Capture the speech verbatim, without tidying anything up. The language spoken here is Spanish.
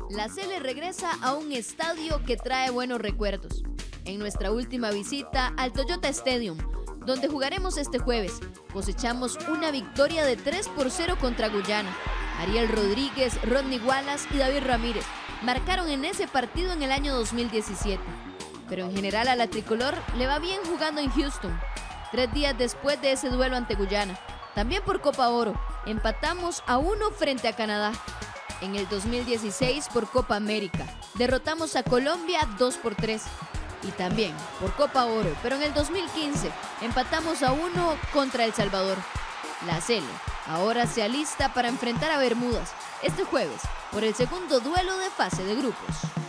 La Sele regresa a un estadio que trae buenos recuerdos. En nuestra última visita al Toyota Stadium, donde jugaremos este jueves, cosechamos una victoria de tres por cero contra Guyana. Ariel Rodríguez, Rodney Wallace y David Ramírez marcaron en ese partido en el año dos mil diecisiete. Pero en general a la tricolor le va bien jugando en Houston. Tres días después de ese duelo ante Guyana, también por Copa Oro, empatamos a uno frente a Canadá. En el dos mil dieciséis por Copa América, derrotamos a Colombia dos por tres. Y también por Copa Oro, pero en el dos mil quince empatamos a uno contra El Salvador. La Sele ahora se alista para enfrentar a Bermudas este jueves por el segundo duelo de fase de grupos.